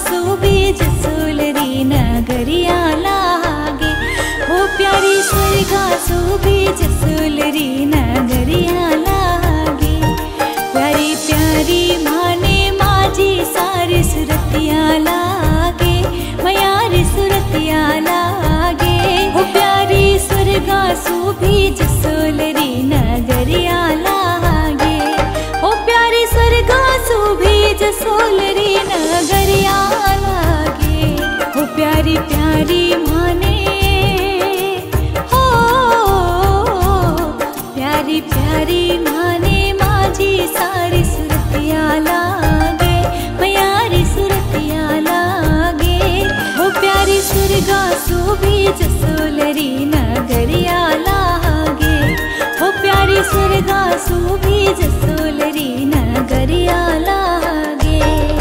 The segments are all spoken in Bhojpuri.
शोभे जसोलरी नगरिया लागे। हो प्यारी स्वर्गा शोभे जसोलरी नगरिया लागे। प्यारी प्यारी माने माझी सारी सुरतिया लागे, मयारी सुरतिया लागे। हो प्यारी स्वर्गा शोभे जसोलरी नगरिया लागे। हो प्यारी स्वर्गा शोभे जसोलरी नगरिया लागे। हो प्यारी प्यारी माने, हो प्यारी प्यारी माने माझी सारी सुरतिया लागे, मयारी सुरतिया लागे। हो प्यारी स्वर्गा शोभे जसोलरी नगरिया लागे। हो प्यारी स्वर्गा शोभे जसोलरी नगरिया लागे।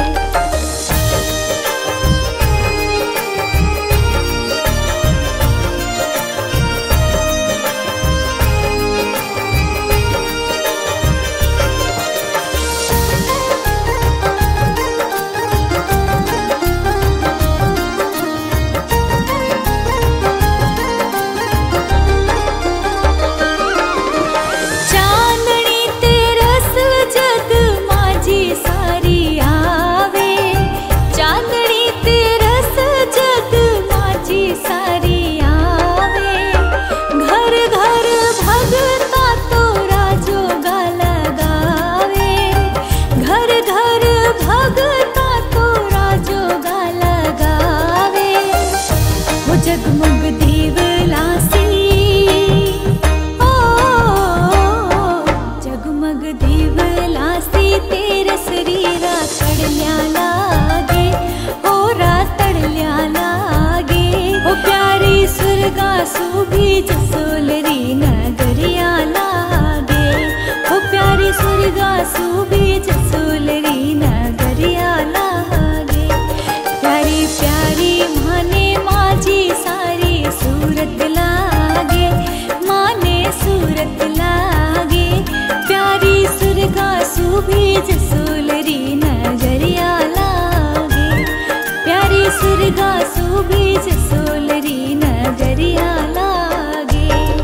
जगमग दीवलासी, ओ जगमग दीवलासी तेरा शरीरा तड़ल्या लागे, हो रातड़ल्या लागे। हो प्यारी स्वर्गा शोभे जसोलरी नगरिया लागे। हो प्यारी स्वर्गा शोभे जसोलरी नगरिया लागे। प्यारी प्यारी माने माझी सारी सूरत लागे, माने सूरत लागे। प्यारी स्वर्गा शोभे जसोलरी नगरिया लागे। प्यारी स्वर्गा शोभे जसोलरी नगरिया लागे।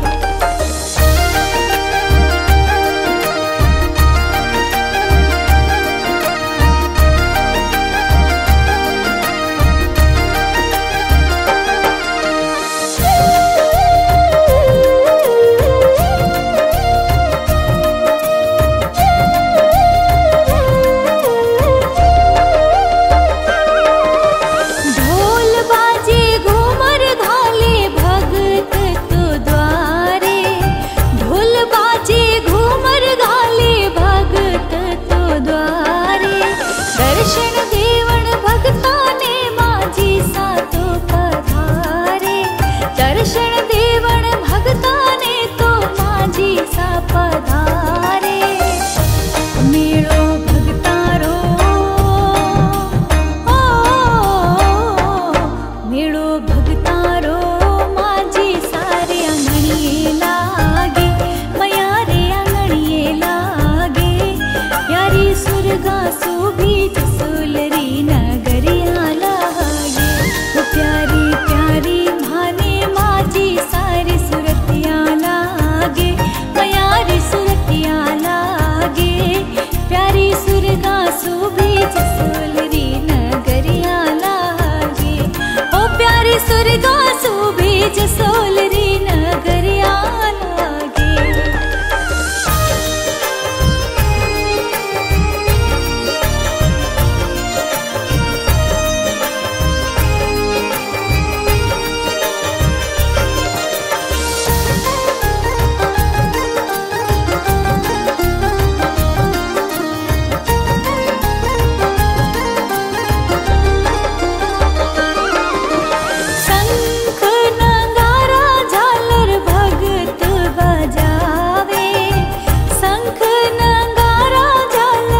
स्वर्गा शोभे जसोलरी नगरिया लागे।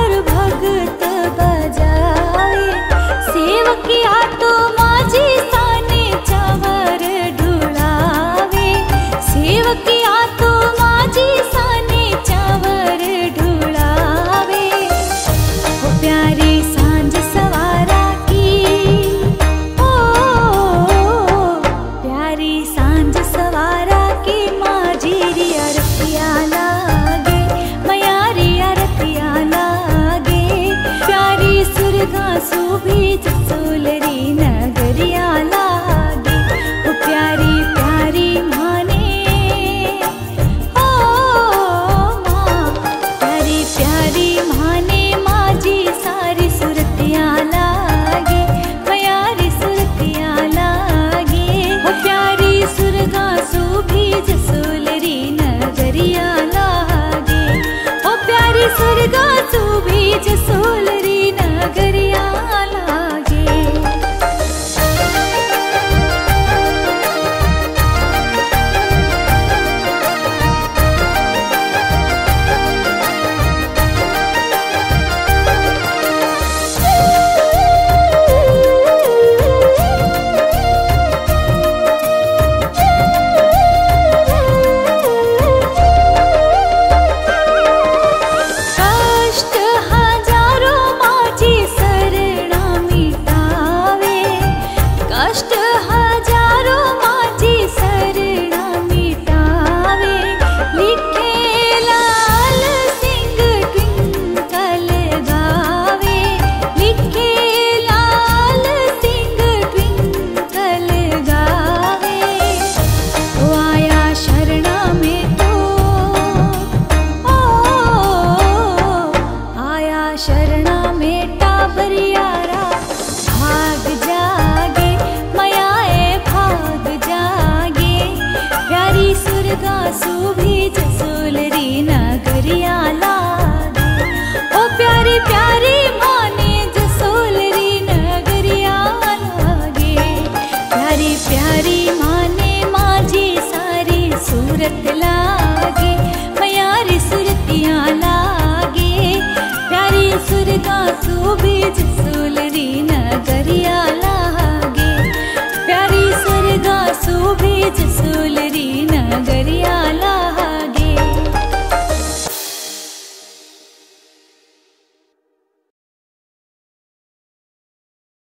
सेवकिया तो माझी